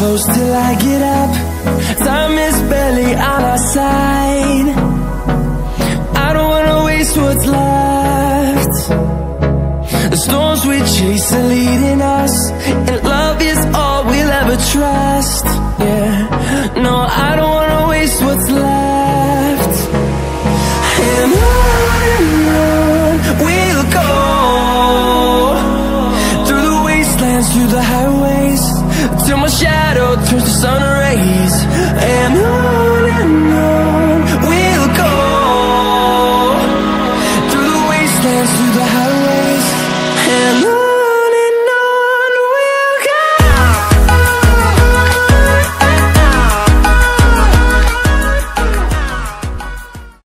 close till I get up. Time is barely on our side. I don't wanna waste what's left. The storms we chase are leading us, and love is all we'll ever trust. Yeah, no, I don't